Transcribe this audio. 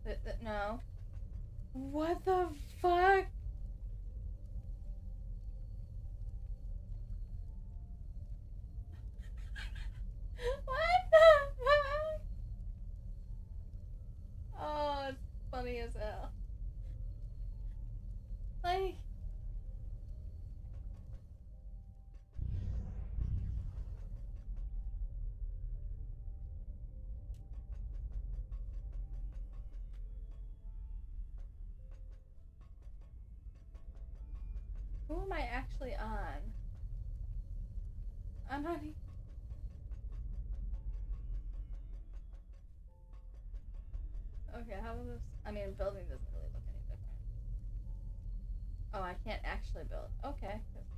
No. What the fuck? What the fuck? Oh, it's funny as hell. Like... Who am I actually on? I'm not... Okay, how is this? I mean, building doesn't really look any different. Oh, I can't actually build. Okay.